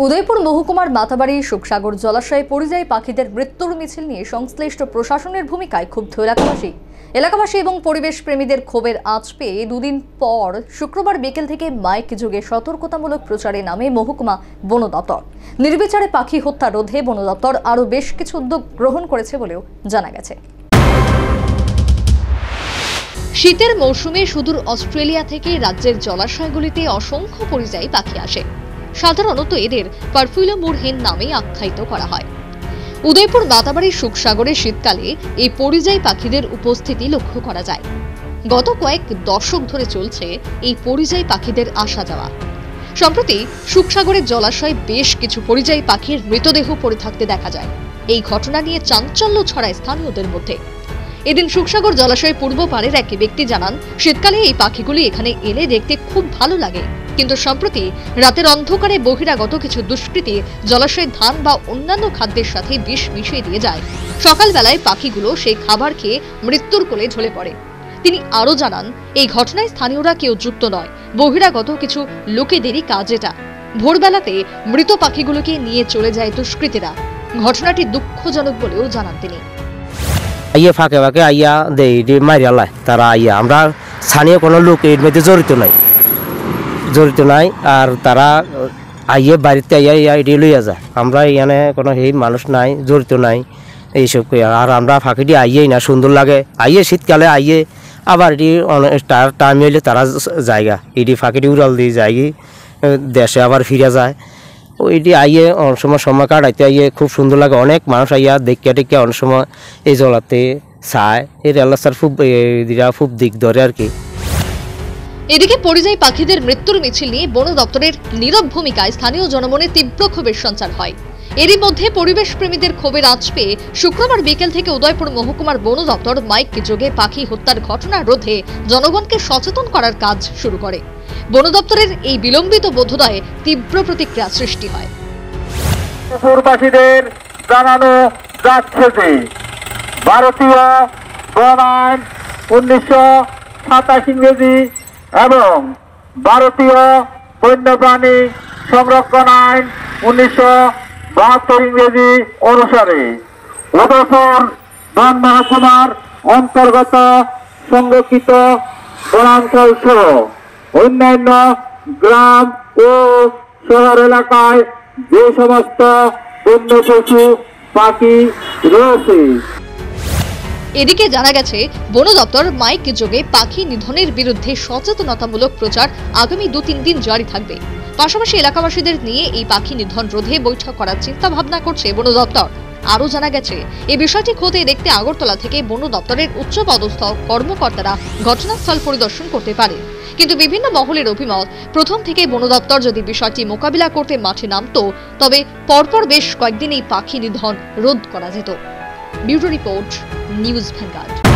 উদয়পুর মহকুমার মাতাবাড়ি সুখসাগর জলাশয়ে পরিযায়ী পাখিদের মৃত্যুর মিছিল নিয়ে সংশ্লিষ্ট প্রশাসনের ভূমিকায় ক্ষুব্ধ এলাকাবাসী এবং পরিবেশ প্রেমীদের ক্ষোভের আঁচ পেয়ে দুদিন পর শুক্রবার বিকেল থেকে মাইক যোগে সতর্কতামূলক প্রচারে নামে মহকুমা বন দপ্তর। নির্বিচারে পাখি হত্যা রোধে বন দপ্তর আরও বেশ কিছু উদ্যোগ গ্রহণ করেছে বলেও জানা গেছে। শীতের মৌসুমে সুদূর অস্ট্রেলিয়া থেকে রাজ্যের জলাশয়গুলিতে অসংখ্য পরিযায়ী পাখি আসে। সাধারণত এদের পারফিউলা মুরহেন নামে আখ্যায়িত করা হয়। উদয়পুর মাতাবাড়ির সুখসাগরে শীতকালে এই পরিযায়ী পাখিদের উপস্থিতি লক্ষ্য করা যায়। গত কয়েক দশক ধরে চলছে এই পরিযায়ী পাখিদের আসা যাওয়া। সম্প্রতি সুখসাগরের জলাশয়ে বেশ কিছু পরিযায়ী পাখির মৃতদেহ পড়ে থাকতে দেখা যায়। এই ঘটনা নিয়ে চাঞ্চল্য ছড়ায় স্থানীয়দের মধ্যে। এদিন সুখসাগর জলাশয়ের পূর্ব পাড়ের এক ব্যক্তি জানান, শীতকালে এই পাখিগুলি এখানে এলে দেখতে খুব ভালো লাগে, কিন্তু সম্প্রতি রাতের অন্ধকারে বহিরাগত কিছু দুষ্কৃতী জলাশয়ে ধান বা অন্যান্য খাদ্যের সাথে বিষ মিশিয়ে দিয়ে যায়। সকালবেলায় পাখিগুলো সেই খাবার খেয়ে মৃত্যুর কোলে ঢলে পড়ে। তিনি আরও জানান, এই ঘটনায় স্থানীয়রা কেউ যুক্ত নয়, বহিরাগত কিছু লোকেদেরই কাজ এটা। ভোরবেলাতে মৃত পাখিগুলোকে নিয়ে চলে যায় দুষ্কৃতীরা। ঘটনাটি দুঃখজনক বলেও জানান তিনি। আইয়া ফাঁকে ফাঁকে আইয়া দেই মারিয়ালায় তারা আইয়া, আমরা স্থানীয় কোনো লোক এর মধ্যে জড়িত নাই। আর তারা আইয়ে বাড়িতে আইয়া এটি লইয়া যায়। আমরা এখানে কোনো সেই মানুষ নাই, জড়িত নাই এইসব। আর আমরা ফাঁকিটি আইয়েই না, সুন্দর লাগে আইয়ে শীতকালে আইয়ে, আবার এটি তার টাইম হইলে তারা জায়গা এটি ফাঁকিটি উড়াল দিয়ে যায়, দেশে আবার ফিরে যায়। ওইটি আইয়ে অনেক সময় কাটাইতে আইয়ে খুব সুন্দর লাগে। অনেক মানুষ আইয়া দেখিয়া টেকিয়া অনেক সময় এই জলাতে চায়। এই রাস্তার খুব দিক ধরে আর কি। এদিকে পরিযায়ী পাখিদের মৃত্যুর মিছিল নিয়ে বন দপ্তরের নীরব ভূমিকায় স্থানীয় জনমনে তীব্র ক্ষোভের সঞ্চার হয়। এরই মধ্যে পরিবেশ প্রেমীদের ক্ষোভের আঁচ পেয়ে শুক্রবার বিকেল থেকে উদয়পুর মহকুমার বন দপ্তর মাইক যোগে পাখি হত্যার ঘটনা রোধে জনগণকে সচেতন করার কাজ শুরু করে। বন দপ্তরের এই বিলম্বিত বোধোদয়ে তীব্র প্রতিক্রিয়া সৃষ্টি হয়। পশুপাখীদের জানানো যাচ্ছে যে ভারতীয় বন আইন 1927 ইংরেজি এবং ভারতীয় বন্যপ্রাণী সংরক্ষণ আইন 1972 ইংরেজি অনুসারে উদয়পুর বন মহকুমার অন্তর্গত সংরক্ষিত বনাঞ্চল সহ অন্যান্য গ্রাম ও শহর এলাকায় যে সমস্ত বন্য পশু পাখি রয়েছে। এদিকে জানা গেছে, বন দপ্তর মাইক যোগে পাখি নিধনের বিরুদ্ধে সচেতনতামূলক প্রচার আগামী 2-3 দিন জারি থাকবে। পাশাপাশি এলাকাবাসীদের নিয়ে এই পাখি নিধন রোধে বৈঠক করার চিন্তা ভাবনা করছে বন দপ্তর। আরও জানা গেছে, এই বিষয়টি খতিয়ে দেখতে আগরতলা থেকে বন দপ্তরের উচ্চপদস্থ কর্মকর্তারা ঘটনাস্থল পরিদর্শন করতে পারে। কিন্তু বিভিন্ন মহলের অভিমত, প্রথম থেকে বন দপ্তর যদি বিষয়টি মোকাবিলা করতে মাঠে নামত, তবে পরপর বেশ কয়েকদিন এই পাখি নিধন রোধ করা যেত। Bureau report, News vanguard.